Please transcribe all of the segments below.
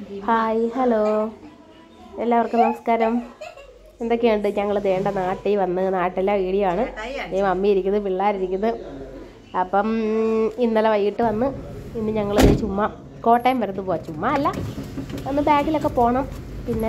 Hi hello എല്ലാവർക്കും നമസ്കാരം. എന്തൊക്കെയുണ്ട്? ഞങ്ങൾ ദേണ്ട നാട്ടിൽ വന്ന് നാട്ടിലെ വീഡിയോ ആണ്. മമ്മി ഇരിക്കുന്നത്, പിള്ളേരിരിക്കുന്നത്. അപ്പം ഇന്നലെ വൈകിട്ട് വന്ന് ഇന്ന് ഞങ്ങൾ ചുമ്മാ കോട്ടയം വരെ പോവാം. ചുമ്മാ അല്ല, ഒന്ന് ബാഗിലൊക്കെ പോകണം. പിന്നെ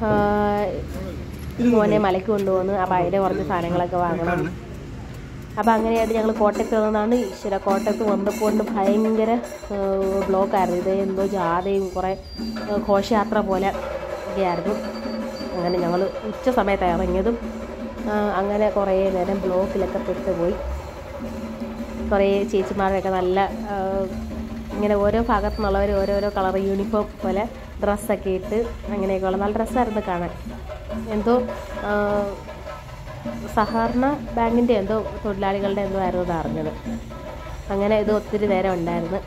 മോനെ മലയ്ക്ക് കൊണ്ടുപോകുന്നു. അപ്പോൾ അതിൻ്റെ കുറച്ച് സാധനങ്ങളൊക്കെ വാങ്ങണം. അപ്പോൾ അങ്ങനെയായിട്ട് ഞങ്ങൾ കോട്ടയത്ത് വന്നതാണ്. ഈശ്വര, കോട്ടയത്ത് വന്നപ്പോൾ ഭയങ്കര ബ്ലോക്കായിരുന്നു. ഇത് എന്തോ ജാഥയും കുറേ ഘോഷയാത്ര പോലെ ഒക്കെയായിരുന്നു. അങ്ങനെ ഞങ്ങൾ ഉച്ച സമയത്താണ് ഇറങ്ങിയതും. അങ്ങനെ കുറേ നേരം ബ്ലോക്കിലൊക്കെ പെട്ടുപോയി. കുറേ ചേച്ചിമാരൊക്കെ നല്ല ഇങ്ങനെ ഓരോ ഭാഗത്തു നിന്നുള്ളവർ ഓരോരോ കളർ യൂണിഫോം പോലെ ഡ്രസ്സൊക്കെ ഇട്ട് അങ്ങനെയൊക്കെയുള്ള നല്ല ഡ്രസ്സായിരുന്നു കാണാൻ. എന്തോ സഹകരണ ബാങ്കിൻ്റെ എന്തോ തൊഴിലാളികളുടെ എന്തോ ആയിരുന്നു ഇത് അറിഞ്ഞത്. അങ്ങനെ ഇത് ഒത്തിരി നേരം ഉണ്ടായിരുന്നു.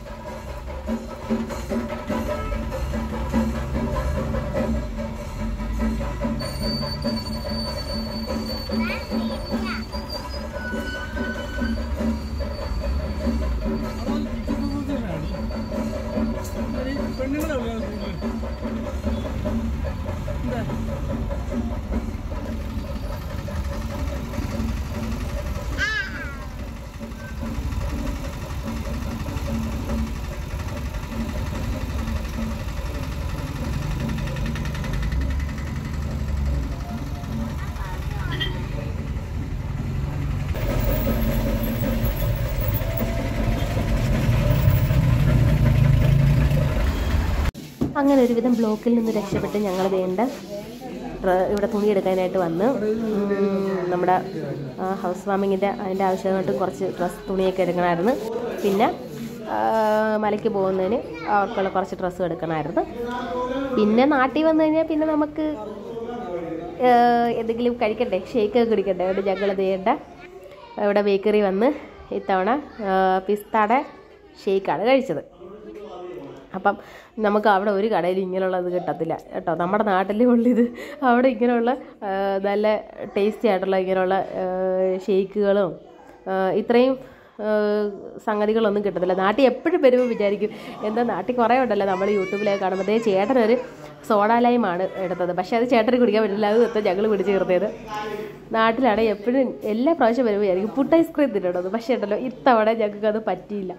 അങ്ങനെ ഒരുവിധം ബ്ലോക്കിൽ നിന്ന് രക്ഷപ്പെട്ട് ഞങ്ങൾ വേണ്ട ഇവിടെ തുണി എടുക്കാനായിട്ട് വന്ന് നമ്മുടെ ഹൗസ് വാമിങ്ങിൻ്റെ അതിൻ്റെ ആവശ്യമായിട്ട് കുറച്ച് തുണിയൊക്കെ എടുക്കണമായിരുന്നു. പിന്നെ മലയ്ക്ക് പോകുന്നതിന് അവർക്കുള്ള കുറച്ച് ഡ്രസ്സും എടുക്കണമായിരുന്നു. പിന്നെ നാട്ടിൽ വന്നു കഴിഞ്ഞാൽ പിന്നെ നമുക്ക് എന്തെങ്കിലും കഴിക്കണ്ടേ, ഷേക്കൊക്കെ കുടിക്കണ്ടേ. അവിടെ ഞങ്ങൾ ചെയ്യേണ്ട ഇവിടെ ബേക്കറി വന്ന് ഇത്തവണ പിസ്താടെ ഷേക്കാണ് കഴിച്ചത്. അപ്പം നമുക്ക് അവിടെ ഒരു കടയിൽ ഇങ്ങനെയുള്ളത് കിട്ടത്തില്ല കേട്ടോ. നമ്മുടെ നാട്ടിലേ ഉള്ളിത്. അവിടെ ഇങ്ങനെയുള്ള നല്ല ടേസ്റ്റി ആയിട്ടുള്ള ഇങ്ങനെയുള്ള ഷേക്കുകളും ഇത്രയും സംഗതികളൊന്നും കിട്ടത്തില്ല. നാട്ടിൽ എപ്പോഴും വരുമ്പോൾ വിചാരിക്കും എന്താ നാട്ടിൽ കുറേ ഉണ്ടല്ലോ നമ്മൾ യൂട്യൂബിലേക്ക് കാണുമ്പോഴത്തേ. ചേട്ടനൊരു സോഡാ ലൈമാണ് എടുത്തത്. പക്ഷേ അത് ചേട്ടന് കുടിക്കാൻ പറ്റില്ല. അത് എത്താൻ ഞങ്ങൾ പിടിച്ച് ചേർത്തത്. നാട്ടിലാണെങ്കിൽ എപ്പോഴും എല്ലാ പ്രാവശ്യം വരുമ്പോൾ വിചാരിക്കും പുട്ട് ഐസ്ക്രീം തിന്നണത്. പക്ഷേ ഉണ്ടല്ലോ ഇത്തവണ ഞങ്ങൾക്കത് പറ്റിയില്ല.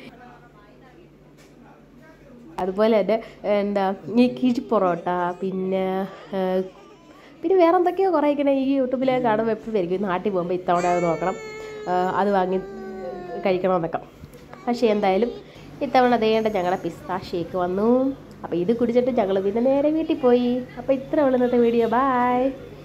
അതുപോലെ തന്നെ എന്താ ഈ കിഴി പൊറോട്ട പിന്നെ വേറെ എന്തൊക്കെയോ കുറേ ഇങ്ങനെ ഈ യൂട്യൂബിലേക്ക് കാണുമ്പോൾ എപ്പോഴും വരിക്കും നാട്ടിൽ പോകുമ്പോൾ ഇത്തവണ അത് നോക്കണം, അത് വാങ്ങി കഴിക്കണമെന്നൊക്കെ. പക്ഷേ എന്തായാലും ഇത്തവണ അതേണ്ട ഞങ്ങളുടെ പിസ്ത ഷേക്ക് വന്നു. അപ്പോൾ ഇത് കുടിച്ചിട്ട് ഞങ്ങൾ പിന്നെ നേരെ വീട്ടിൽ പോയി. അപ്പോൾ ഇത്ര ഉള്ളൂ ഇന്നത്തെ വീഡിയോ. ബൈ.